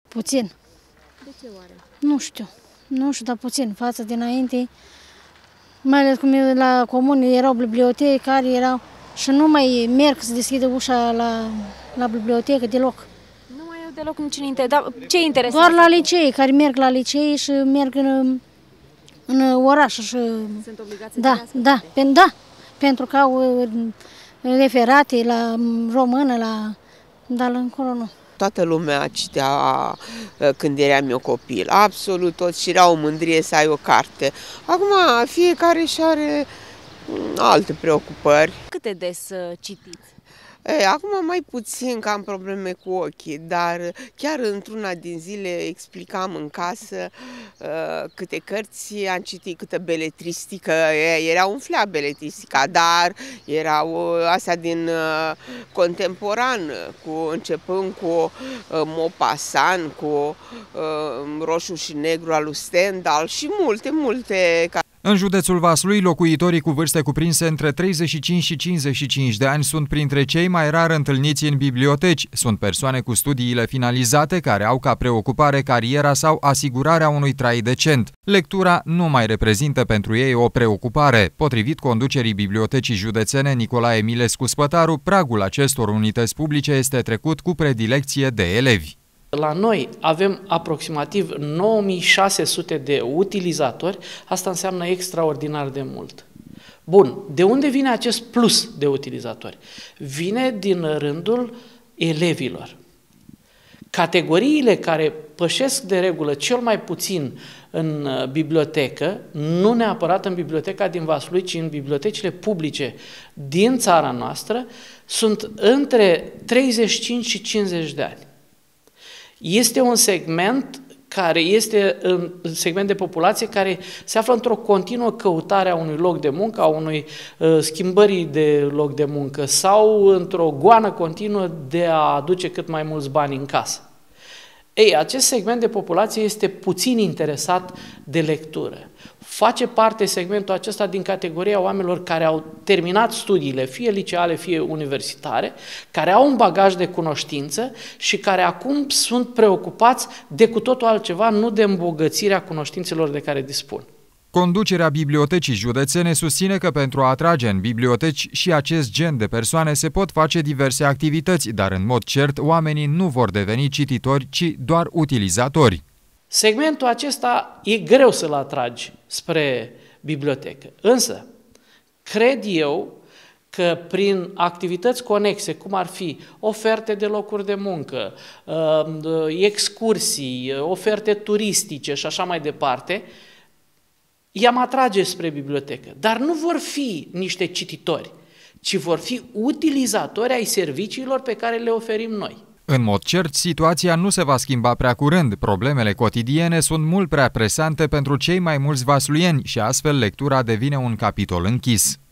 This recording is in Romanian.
Puțin. De ce oare? Nu știu, dar puțin. Față de înainte, mai ales cum la comune erau bibliotecari, și nu mai merg să deschidă ușa la bibliotecă deloc. Nu mai au deloc niciun interes. Dar ce interes? Doar la licei, care merg la licei și merg în oraș. Și... Sunt obligați să da, pentru că au referate la română, dar încolo nu. Toată lumea citea când eram eu copil, absolut toți, și era o mândrie să ai o carte. Acum fiecare și are alte preocupări. Cât de des citiți? Acum mai puțin, că am probleme cu ochii, dar chiar într-una din zile explicam în casă câte cărți am citit, câtă beletristică, era umflea beletristica, dar erau astea din contemporan, începând cu Maupassant, cu Roșu și Negru al lui Stendhal și multe. În județul Vaslui, locuitorii cu vârste cuprinse între 35 și 55 de ani sunt printre cei mai rar întâlniți în biblioteci. Sunt persoane cu studiile finalizate care au ca preocupare cariera sau asigurarea unui trai decent. Lectura nu mai reprezintă pentru ei o preocupare. Potrivit conducerii Bibliotecii Județene Nicolae Emilescu Spătaru, pragul acestor unități publice este trecut cu predilecție de elevi. La noi avem aproximativ 9600 de utilizatori, asta înseamnă extraordinar de mult. Bun, de unde vine acest plus de utilizatori? Vine din rândul elevilor. Categoriile care pășesc de regulă cel mai puțin în bibliotecă, nu neapărat în biblioteca din Vaslui, ci în bibliotecile publice din țara noastră, sunt între 35 și 50 de ani. Este un segment de populație care se află într-o continuă căutare a unui loc de muncă, a unui schimbării de loc de muncă sau într-o goană continuă de a aduce cât mai mulți bani în casă. Acest segment de populație este puțin interesat de lectură. Face parte segmentul acesta din categoria oamenilor care au terminat studiile, fie liceale, fie universitare, care au un bagaj de cunoștință și care acum sunt preocupați de cu totul altceva, nu de îmbogățirea cunoștințelor de care dispun. Conducerea Bibliotecii Județene susține că pentru a atrage în biblioteci și acest gen de persoane se pot face diverse activități, dar în mod cert oamenii nu vor deveni cititori, ci doar utilizatori. Segmentul acesta e greu să-l atragi spre bibliotecă, însă cred eu că prin activități conexe, cum ar fi oferte de locuri de muncă, excursii, oferte turistice și așa mai departe, i-am atrage spre bibliotecă, dar nu vor fi niște cititori, ci vor fi utilizatori ai serviciilor pe care le oferim noi. În mod cert, situația nu se va schimba prea curând. Problemele cotidiene sunt mult prea presante pentru cei mai mulți vasluieni și astfel lectura devine un capitol închis.